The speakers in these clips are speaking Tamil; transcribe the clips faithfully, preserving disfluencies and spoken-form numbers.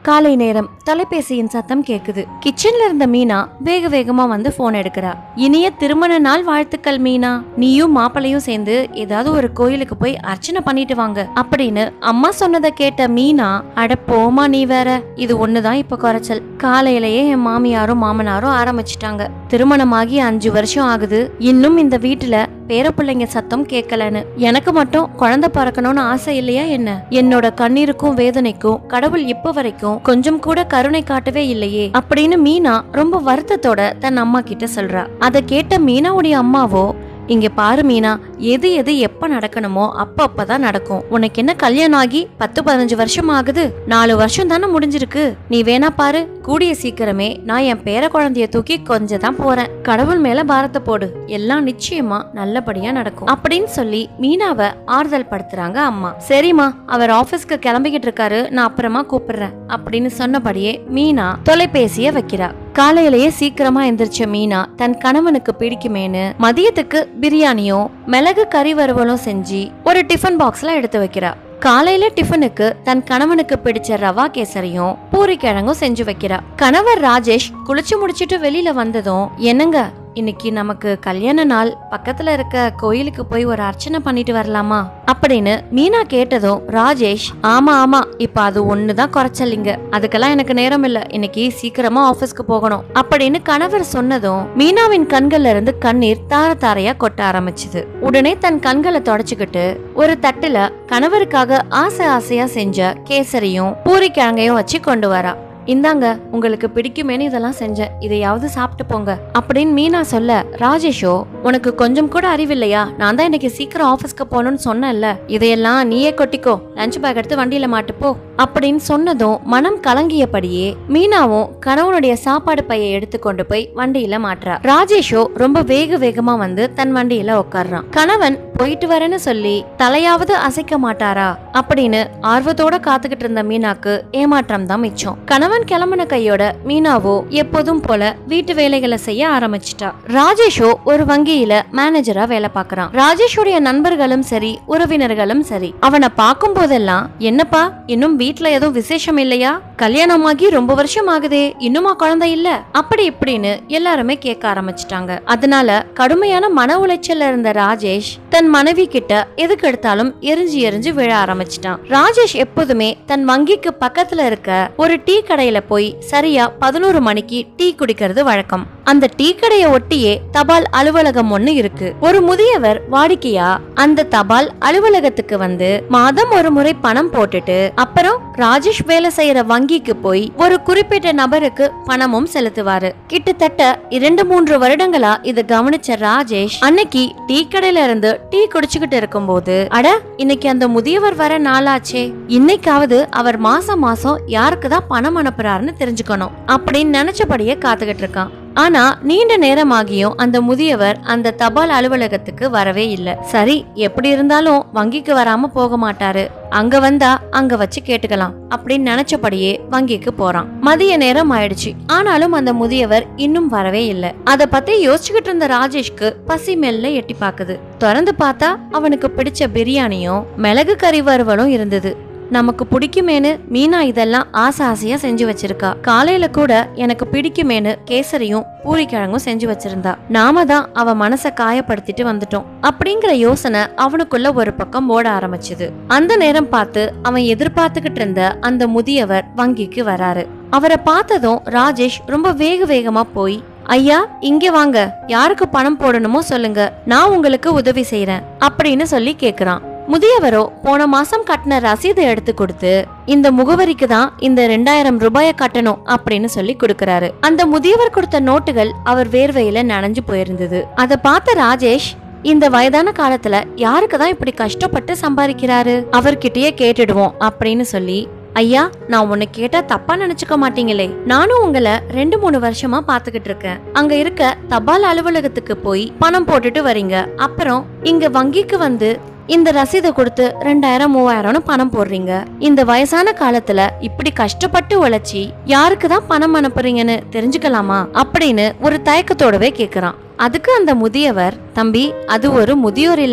காலை நேரம் தொலைபேசியின் சத்தம் கேக்குது. கிச்சன்ல இருந்த மீனா வேக வேகமா வந்து போன் எடுக்கிறா. இனிய திருமண நாள் வாழ்த்துக்கள் மீனா, நீயும் மாப்பிளையும் சேர்ந்து ஏதாவது ஒரு கோயிலுக்கு போய் அர்ச்சனை பண்ணிட்டு வாங்க அப்படின்னு அம்மா சொன்னதை கேட்ட மீனா, அட போமா நீ வேற, இது ஒண்ணுதான் இப்ப குறைச்சல். காலையிலேயே என் மாமியாரும் மாமனாரும் ஆரம்பிச்சிட்டாங்க. திருமணமாகி அஞ்சு வருஷம் ஆகுது, இன்னும் இந்த வீட்டுல பேர பிள்ளைங்க சத்தம் கேட்கலன்னு. எனக்கு மட்டும் குழந்தை பிறக்கணும்னு ஆசை இல்லையா என்ன? என்னோட கண்ணீருக்கும் வேதனைக்கும் கடவுள் இப்ப வரைக்கும் கொஞ்சம் கூட கருணை காட்டவே இல்லையே அப்படின்னு மீனா ரொம்ப வருத்தத்தோட தன் அம்மா கிட்ட சொல்றா. அதை கேட்ட மீனாவுடைய அம்மாவோ, இங்க பாரு மீனா, எது எது எப்ப நடக்கணுமோ அப்ப அப்பதான் நடக்கும். உனக்கு என்ன கல்யாணம் ஆகி பத்து பதினஞ்சு வருஷம் ஆகுது, நாலு வருஷம் தானே முடிஞ்சிருக்கு. நீ வேணா பாரு, கூடிய சீக்கிரமே நான் என் பேர குழந்தைய தூக்கி கொஞ்சம் தான் போறேன். கடவுள் மேல பாரத்தை போடு, எல்லாம் நிச்சயமா நல்லபடியா நடக்கும் அப்படின்னு சொல்லி மீனாவை ஆறுதல் படுத்துறாங்க அம்மா. சரிம்மா, அவர் ஆபீஸ்க்கு கிளம்பிக்கிட்டு இருக்காரு, நான் அப்புறமா கூப்பிடுறேன் அப்படின்னு சொன்னபடியே மீனா தொலைபேசிய வைக்கிறா. காலையிலேயே சீக்கிரமா எந்திரிச்ச மீனா தன் கணவனுக்கு பிடிக்குமேனு மதியத்துக்கு பிரியாணியும் மிளகு கறி வறுவலும் செஞ்சு ஒரு டிஃபன் பாக்ஸ்ல எடுத்து வைக்கிறா. காலையில டிஃபனுக்கு தன் கணவனுக்கு பிடிச்ச ரவா கேசரியும் பூரி கிழங்கும் செஞ்சு வைக்கிறா. கணவர் ராஜேஷ் குளிச்சு முடிச்சிட்டு வெளியில வந்ததும், என்னங்க இன்னைக்கு நமக்கு கல்யாண நாள், பக்கத்துல இருக்க கோயிலுக்கு போய் ஒரு அர்ச்சனை பண்ணிட்டு வரலாமா அப்படின்னு மீனா கேட்டதும் ராஜேஷ், ஆமா ஆமா இப்ப அது ஒண்ணுதான் குறைச்சலிங்க, அதுக்கெல்லாம் எனக்கு நேரம் இல்ல, இன்னைக்கு சீக்கிரமா ஆபீஸ்க்கு போகணும் அப்படின்னு கணவர் சொன்னதும் மீனாவின் கண்கள்ல இருந்து கண்ணீர் தார தாரையா கொட்ட ஆரம்பிச்சுது. உடனே தன் கண்களை தொடச்சுக்கிட்டு ஒரு தட்டுல கணவருக்காக ஆசை ஆசையா செஞ்ச கேசரியும் பூரி கிழங்கையும் வச்சு கொண்டு வரா. இந்தாங்க, உங்களுக்கு பிடிக்குமேனு இதெல்லாம் செஞ்சேன், இதையாவது சாப்பிட்டு போங்க அப்படின்னு மீனா சொல்ல, ராஜேஷோ, உனக்கு கொஞ்சம் கூட அறிவில்லையா? நான் தான் இன்னைக்கு சீக்கிரம் ஆபீஸ்க்கு போகணும்னு சொன்னேன்ல, இதையெல்லாம் நீயே கொட்டிக்கோ, லஞ்ச் பேக் எடுத்து வண்டியில மாட்டுப்போ அப்படின்னு சொன்னதும் மனம் கலங்கியபடியே மீனாவும் கணவனுடைய சாப்பாடு பையை எடுத்து கொண்டு போய் வண்டியில மாட்டுறா. ராஜேஷோ ரொம்ப வேக வேகமா வந்து தன் வண்டியில உட்கார்றான். கணவன் போயிட்டு வரேன்னு சொல்லி தலையாவது அசைக்க மாட்டாரா அப்படின்னு ஆர்வத்தோட காத்துக்கிட்டு இருந்த மீனாக்கு ஏமாற்றம் தான் மிச்சம். கணவன் கிளம்பின கையோட மீனாவோ எப்போதும் போல வீட்டு வேலைகளை செய்ய ஆரம்பிச்சிட்டா. ராஜேஷோ ஒரு வங்கியில மேனேஜரா வேலை பாக்குறான். ராஜேஷோடைய நண்பர்களும் சரி உறவினர்களும் சரி அவனை பார்க்கும் போதெல்லாம், என்னப்பா இன்னும் வீட்டுல எதுவும் விசேஷம் இல்லையா? கல்யாணமாகி ரொம்ப வருஷம் ஆகுதே, இன்னுமா குழந்தை இல்ல? அப்படி இப்படின்னு எல்லாருமே கேட்க ஆரம்பிச்சிட்டாங்க. அதனால கடுமையான மன உளைச்சல்ல இருந்த ராஜேஷ் தன் மனைவி கிட்ட எதுக்கு எடுத்தாலும் எரிஞ்சு எரிஞ்சு விழ ஆரம்பிச்சிட்டான். ராஜேஷ் எப்போதுமே தன் வங்கிக்கு பக்கத்துல இருக்க ஒரு டீ கடையில போய் சரியா பதினோரு மணிக்கு டீ குடிக்கிறது வழக்கம். அந்த டீ கடையை ஒட்டியே தபால் அலுவலகம் ஒண்ணு இருக்கு. ஒரு முதியவர் வாடிக்கையா அந்த தபால் அலுவலகத்துக்கு வந்து மாதம் ஒரு முறை பணம் போட்டுட்டு அப்புறம் ராஜேஷ் வேலை செய்யற வங்கிக்கு போய் ஒரு குறிப்பிட்ட நபருக்கு பணமும் செலுத்துவாரு. கிட்டத்தட்ட இரண்டு மூன்று வருடங்களா இத கவனிச்ச ராஜேஷ் அன்னைக்கு டீ கடையில இருந்து டீ குடிச்சுக்கிட்டு இருக்கும் போது, அட இன்னைக்கு அந்த முதியவர் வர நாளாச்சே, இன்னைக்காவது அவர் மாசம் மாசம் யாருக்குதான் பணம் அனுப்புறாருன்னு தெரிஞ்சுக்கணும் அப்படின்னு நினைச்சபடியே காத்துக்கிட்டு இருக்கான். ஆனா நீண்ட நேரமாகியும் அந்த முதியவர் அந்த தபால் அலுவலகத்துக்கு வரவே இல்லை. சரி, எப்படி இருந்தாலும் வங்கிக்கு வராம போக மாட்டாரு, அங்க வந்தா அங்க வச்சு கேட்டுக்கலாம் அப்படின்னு நினைச்சபடியே வங்கிக்கு போறான். மதிய நேரம் ஆயிடுச்சு, ஆனாலும் அந்த முதியவர் இன்னும் வரவே இல்லை. அத பத்தி யோசிச்சுக்கிட்டு இருந்த ராஜேஷ்க்கு பசி மெல்ல எட்டி பாக்குது. திறந்து பார்த்தா அவனுக்கு பிடிச்ச பிரியாணியும் மிளகு கறி வறுவலும் இருந்தது. நமக்கு பிடிக்குமேனு மீனா இதெல்லாம் ஆசை ஆசையா செஞ்சு வச்சிருக்கா. காலையில கூட எனக்கு பிடிக்குமேனு கேசரியும் பூரி கிழங்கும் செஞ்சு வச்சிருந்தா. நாம தான் அவ மனச காயப்படுத்திட்டு வந்துட்டோம் அப்படிங்கிற யோசனை அவனுக்குள்ள ஒரு பக்கம் ஓட ஆரம்பிச்சது. அந்த நேரம் பார்த்து அவன் எதிர்பார்த்துக்கிட்டு இருந்த அந்த முதியவர் வங்கிக்கு வராரு. அவரை பார்த்ததும் ராஜேஷ் ரொம்ப வேக வேகமா போய், ஐயா இங்க வாங்க, யாருக்கு பணம் போடணுமோ சொல்லுங்க, நான் உங்களுக்கு உதவி செய்யறேன் அப்படின்னு சொல்லி கேக்குறான். முதியவரோ போன மாசம் கட்டின ரசீதை எடுத்து கொடுத்து, இந்த முகவரிக்கு தான் இந்த ரெண்டாயிரம் ரூபாய கட்டணும் அப்படின்னு சொல்லி கொடுக்கறாரு. அந்த முதியவர் கொடுத்த நோட்டுகள் அவர் வேர்வையில நனைஞ்சு போயிருந்தது. அதை பார்த்த ராஜேஷ், இந்த வயதான காலத்துல யாருக்குதான் இப்படி கஷ்டப்பட்டு சம்பாதிக்கிறாரு, அவர்கிட்டயே கேட்டுடுவோம் அப்படின்னு சொல்லி, ஐயா நான் உன்னை கேட்டா தப்பா நினைச்சுக்க மாட்டீங்களே, நானும் உங்களை ரெண்டு மூணு வருஷமா பாத்துக்கிட்டு இருக்கேன். அங்க இருக்க தபால் அலுவலகத்துக்கு போய் பணம் போட்டுட்டு வரீங்க, அப்புறம் இங்க வங்கிக்கு வந்து இந்த ரசீதை கொடுத்து ரெண்டாயிரம் மூவாயிரம்னு பணம் போடுறீங்க. இந்த வயசான காலத்துல இப்படி கஷ்டப்பட்டு உழைச்சி யாருக்குதான் பணம் அனுப்புறீங்கன்னு தெரிஞ்சுக்கலாமா அப்படின்னு ஒரு தயக்கத்தோடவே கேக்குறான். அதுக்கு அந்த முதியவர், தம்பி அது ஒரு முதியோர் இல்லம்,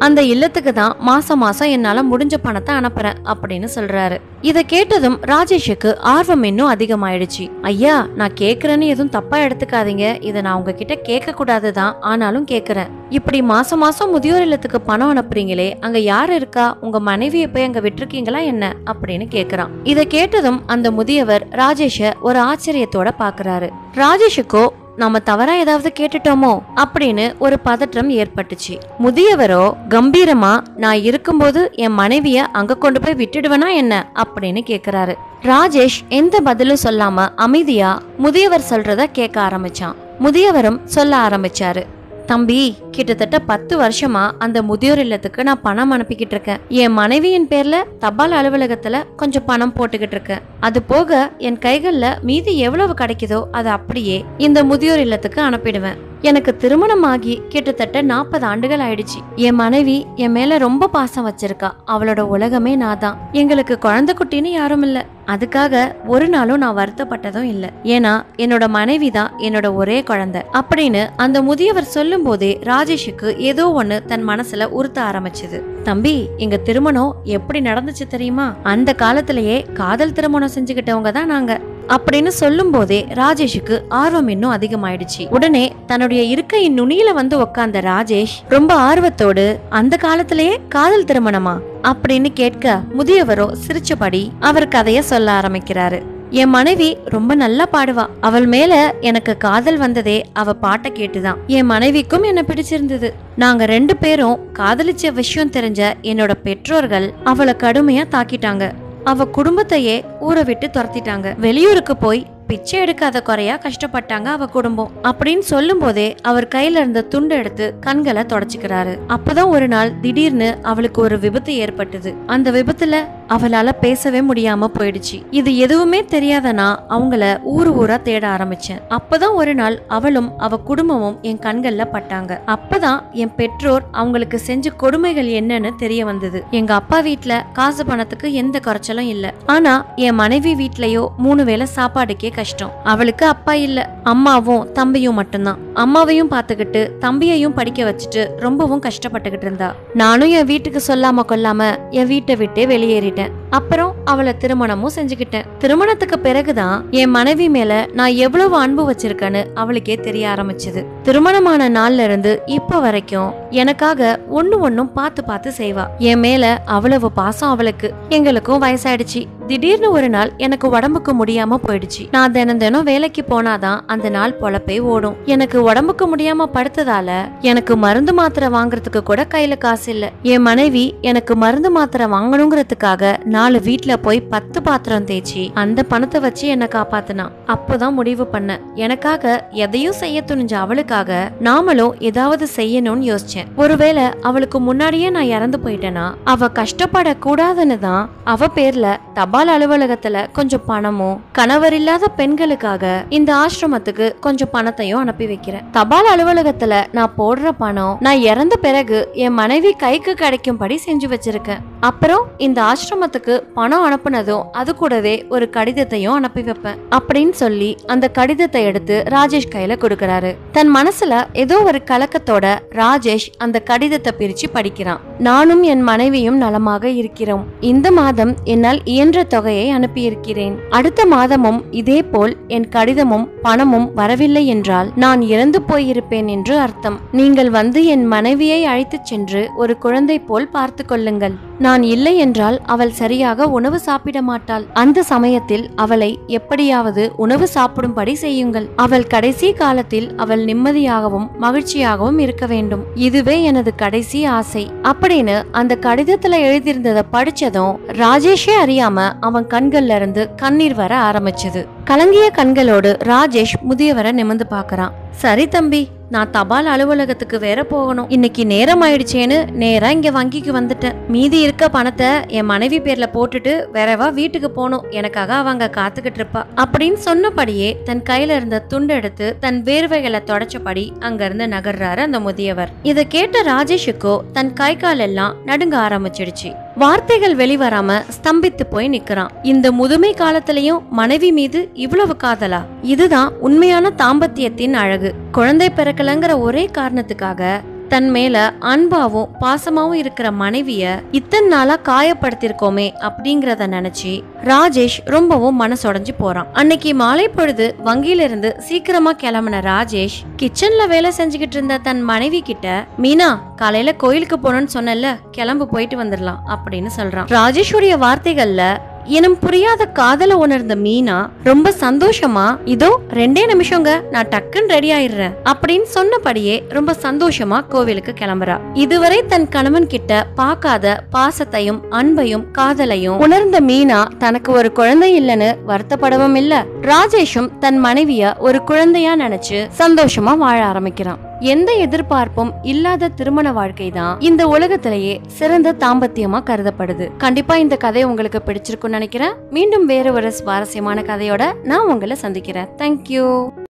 அந்த இல்லத்துக்கு தான் மாசம் மாசம் என்னால முடிஞ்ச பணத்தை அனுப்புறேன் அப்படின்னு சொல்றாரு. இத கேட்டதும் ராஜேஷுக்கு ஆர்வம் இன்னும் அதிகமாயிடுச்சு. ஐயா, நான் கேக்குறேன்னு எதுவும் தப்பா எடுத்துக்காதீங்க, இதை நான் உங்ககிட்ட கேட்க கூடாதுதான், ஆனாலும் கேக்குறேன். இப்படி மாசம் மாசம் முதியோர் இல்லத்துக்கு பணம் அனுப்புறீங்களே, அங்க யாரு இருக்கா? உங்க மனைவியை போய் அங்க விட்டுருக்கீங்களா என்ன அப்படின்னு கேக்குறான். இத கேட்டதும் அந்த முதியவர் ராஜேஷ ஒரு ஆச்சரியத்தோட பாக்குறாரு. ராஜேஷுக்கோ நாம தவறா ஏதாவது கேட்டுட்டோமோ அப்படின்னு ஒரு பதற்றம் ஏற்பட்டுச்சு. முதியவரோ கம்பீரமா, நான் இருக்கும்போது என் மனைவிய அங்க கொண்டு போய் விட்டுடுவனா என்ன அப்படின்னு கேக்குறாரு. ராஜேஷ் எந்த பதிலும் சொல்லாம அமைதியா முதியவர் சொல்றத கேட்க ஆரம்பிச்சான். முதியவரும் சொல்ல ஆரம்பிச்சாரு. தம்பி, கிட்டத்தட்ட பத்து வருஷமா அந்த முதியோர் இல்லத்துக்கு நான் பணம் அனுப்பிக்கிட்டு இருக்கேன். என் மனைவியின் பேர்ல தபால் அலுவலகத்துல கொஞ்சம் பணம் போட்டுக்கிட்டு இருக்கேன். அது போக என் கைகள்ல மீதி எவ்வளவு கிடைக்குதோ அதை அப்படியே இந்த முதியோர் இல்லத்துக்கு அனுப்பிடுவேன். எனக்கு திருமணம் ஆகி கிட்டத்தட்ட நாற்பது ஆண்டுகள் ஆயிடுச்சு. என் மனைவி என் மேல ரொம்ப பாசம் வச்சிருக்கா. அவளோட உலகமே நான் தான். எங்களுக்கு குழந்தை குட்டின்னு யாரும் இல்ல. அதுக்காக ஒரு நாளும் நான் வருத்தப்பட்டதும் இல்ல. ஏன்னா என்னோட மனைவி தான் என்னோட ஒரே குழந்தை அப்படின்னு அந்த முதியவர் சொல்லும் போதே ராஜேஷுக்கு ஏதோ ஒண்ணு தன் மனசுல உறுத்த ஆரம்பிச்சது. தம்பி, எங்க திருமணம் எப்படி நடந்துச்சு தெரியுமா? அந்த காலத்திலேயே காதல் திருமணம் செஞ்சுக்கிட்டவங்க தான் நாங்க அப்படின்னு சொல்லும் போதே ராஜேஷுக்கு ஆர்வம் இன்னும் அதிகமாயிடுச்சு. உடனே தன்னுடைய இருக்கையின் நுனியில வந்து உட்கார்ந்த ராஜேஷ் ரொம்ப ஆர்வத்தோடு, அந்த காலத்திலேயே காதல் திருமணமா அப்படின்னு கேட்க முதியவரோ சிரிச்சபடி அவர் கதைய சொல்ல ஆரம்பிக்கிறாரு. என் மனைவி ரொம்ப நல்லா பாடுவா. அவள் மேல எனக்கு காதல் வந்ததே அவ பாட்டை கேட்டுதான். என் மனைவிக்கும் என்ன பிடிச்சிருந்தது. நாங்க ரெண்டு பேரும் காதலிச்ச விஷயம் தெரிஞ்ச என்னோட பெற்றோர்கள் அவளை கடுமையா தாக்கிட்டாங்க. அவ குடும்பத்தையே ஊரை விட்டு துரத்திட்டாங்க. வெளியூருக்கு போய் பிச்சை எடுக்காத குறையா கஷ்டப்பட்டாங்க அவ குடும்பம் அப்படின்னு சொல்லும் போதே அவர் கையில இருந்த துண்டு எடுத்து கண்களை தொடச்சுக்கிறாரு. அப்பதான் ஒரு நாள் திடீர்னு அவளுக்கு ஒரு விபத்து ஏற்பட்டது. அந்த விபத்துல அவளால பேசவே முடியாம போயிடுச்சு. இது எதுவுமே தெரியாதனா அவங்கள ஊரு ஊரா தேட ஆரம்பிச்சேன். அப்பதான் ஒரு நாள் அவளும் அவ குடும்பமும் என் கண்கள்ல பட்டாங்க. அப்பதான் என் பெற்றோர் அவங்களுக்கு செஞ்ச கொடுமைகள் என்னன்னு தெரிய வந்தது. எங்க அப்பா வீட்டுல காசு பணத்துக்கு எந்த குறைச்சலும் இல்ல. ஆனா என் மனைவி வீட்லயோ மூணு வேளை சாப்பாடுக்கே கஷ்டம். அவளுக்கு அப்பா இல்ல, அம்மாவும் தம்பியும் மட்டும்தான். அம்மாவையும் பாத்துக்கிட்டு தம்பியையும் படிக்க வச்சுட்டு ரொம்பவும் கஷ்டப்பட்டுக்கிட்டு இருந்தா. நானும் என் வீட்டுக்கு சொல்லாம கொல்லாம என் வீட்டை விட்டே வெளியேறிட்டேன். அப்புறம் அவளை திருமணமும் செஞ்சுக்கிட்டேன். திருமணத்துக்கு பிறகுதான் என் மனைவி மேல நான் எவ்வளவு அன்பு வச்சிருக்கேன்னு அவளுக்கே தெரிய ஆரம்பிச்சது. திருமணமான நாள்ல இருந்து இப்ப வரைக்கும் எனக்காக ஒண்ணு ஒண்ணும் பார்த்து பார்த்து செய்வா. என் மேல அவ்வளவு பாசம் அவளுக்கு. எங்களுக்கும் வயசாயிடுச்சு. திடீர்னு ஒரு நாள் எனக்கு உடம்புக்கு முடியாம போயிடுச்சு. நான் தினம் தினம் வேலைக்கு போனாதான் அந்த நாள் பொழப்பே ஓடும். எனக்கு உடம்புக்கு முடியாம படுத்ததால எனக்கு மருந்து மாத்திரை வாங்குறதுக்கு கூட கையில காசு இல்ல. என் மனைவி எனக்கு மருந்து மாத்திரை வாங்கணுங்கிறதுக்காக நாலு வீட்டுல போய் பத்து பாத்திரம் தேய்ச்சி அந்த பணத்தை வச்சு என்ன காப்பாத்தினா. அப்போதான் முடிவு பண்ண, எனக்காக எதையும் செய்ய துணிஞ்ச அவளுக்காக நாமளும் ஏதாவது செய்யணும்னு யோசிச்சேன். ஒருவேளை அவளுக்கு முன்னாடியே நான் இறந்து போயிட்டேனா அவ கஷ்டப்பட கூடாதுன்னு தான் அவ பேர்ல தபால் அலுவலகத்துல கொஞ்சம் பணமும், கணவர் இல்லாத பெண்களுக்காக இந்த ஆசிரமத்துக்கு கொஞ்சம் பணத்தையும் அனுப்பி வைக்கிறேன். தபால் அலுவலகத்துல நான் போடுற பணம் நான் இறந்த பிறகு என் மனைவி கைக்கு கிடைக்கும்படி செஞ்சு வச்சிருக்கேன். அப்புறம் இந்த ஆசிரமத்துக்கு பணம் அனுப்புனதும் அது கூடவே ஒரு கடிதத்தையும் அனுப்பி வைப்பேன் அப்படின்னு சொல்லி அந்த கடிதத்தை எடுத்து ராஜேஷ் கையில கொடுக்கறாரு. தன் மனசுல ஏதோ ஒரு கலக்கத்தோட ராஜேஷ் அந்த கடிதத்தை பிரிச்சு படிக்கிறான். நானும் என் மனைவியும் நலமாக இருக்கிறோம். இந்த மாதம் என்னால் இயன்ற தொகையை அனுப்பியிருக்கிறேன். அடுத்த மாதமும் இதே போல் என் கடிதமும் பணமும் வரவில்லை என்றால் நான் இறந்து போயிருப்பேன் என்று அர்த்தம். நீங்கள் வந்து என் மனைவியை அழைத்து சென்று ஒரு குழந்தை போல் பார்த்து கொள்ளுங்கள். நான் இல்லை என்றால் அவள் சரியாக உணவு சாப்பிட மாட்டாள். அந்த சமயத்தில் அவளை எப்படியாவது உணவு சாப்பிடும்படி செய்யுங்கள். அவள் கடைசி காலத்தில் அவள் நிம்மதியாகவும் மகிழ்ச்சியாகவும் இருக்க வேண்டும். இதுவே எனது கடைசி ஆசை அப்படின்னு அந்த கடிதத்துல எழுதியிருந்ததை படிச்சதும் ராஜேஷே அறியாம அவன் கண்கள்ல இருந்து கண்ணீர் வர ஆரம்பிச்சது. கலங்கிய கண்களோடு ராஜேஷ் முதியவரை நிமிர்ந்து பாக்குறான். சரி தம்பி, நான் தபால் அலுவலகத்துக்கு வேற போகணும். இன்னைக்கு நேரம் ஆயிடுச்சேன்னு நேரா இங்க வங்கிக்கு வந்துட்டேன். மீதி இருக்க பணத்தை என் மனைவி பேர்ல போட்டுட்டு வேறவா வீட்டுக்கு போகணும். எனக்காக அவங்க காத்துக்கிட்டு இருப்பா அப்படின்னு சொன்னபடியே தன் கையில இருந்த துண்டு எடுத்து தன் வேர்வைகளை தொடச்சபடி அங்க இருந்து நகர்றாரு அந்த முதியவர். இத கேட்ட ராஜேஷுக்கோ தன் கை கால் எல்லாம் நடுங்க ஆரம்பிச்சிடுச்சு. வார்த்தைகள் வெளிவராம ஸ்தம்பித்து போய் நிக்கிறான். இந்த முதுமை காலத்திலயும் மனைவி மீது இவ்வளவு காதலா? இதுதான் உண்மையான தாம்பத்தியத்தின் அழகு. குழந்தை பிறக்கலங்கிற ஒரே காரணத்துக்காக தன் மேல அன்பாவும் பாசமாவும் இருக்கிற மனைவிய இத்தனை நாளா காயப்படுத்திருக்கோமே அப்படிங்கறத நினைச்சு ராஜேஷ் ரொம்பவும் மனசொடைஞ்சு போறான். அன்னைக்கு மாலை பொழுது வங்கியில இருந்து சீக்கிரமா கிளம்பின ராஜேஷ் கிச்சன்ல வேலை செஞ்சுக்கிட்டு இருந்த தன் மனைவி கிட்ட, மீனா காலையில கோயிலுக்கு போனோம்னு சொன்னல, கிளம்பு போயிட்டு வந்துடலாம் அப்படின்னு சொல்றான். ராஜேஷுடைய வார்த்தைகள்ல எனும் புரியாத காதல உணர்ந்த மீனா ரொம்ப சந்தோஷமா, இதோ ரெண்டே நிமிஷங்க நான் டக்குன்னு ரெடி ஆயிடுறேன் அப்படின்னு சொன்னபடியே ரொம்ப சந்தோஷமா கோவிலுக்கு கிளம்புறா. இதுவரை தன் கணவன் கிட்ட பார்க்காத பாசத்தையும் அன்பையும் காதலையும் உணர்ந்த மீனா தனக்கு ஒரு குழந்தை இல்லைன்னு வருத்தப்படவும் இல்ல. ராஜேஷும் தன் மனைவிய ஒரு குழந்தையா நினைச்சு சந்தோஷமா வாழ ஆரம்பிக்கிறான். எந்த எதிர்பார்ப்பும் இல்லாத திருமண வாழ்க்கை தான் இந்த உலகத்திலேயே சிறந்த தாம்பத்தியமா கருதப்படுது. கண்டிப்பா இந்த கதை உங்களுக்கு பிடிச்சிருக்கும்னு நினைக்கிறேன். மீண்டும் வேற ஒரு சுவாரஸ்யமான கதையோட நான் உங்களை சந்திக்கிறேன். தேங்க்யூ.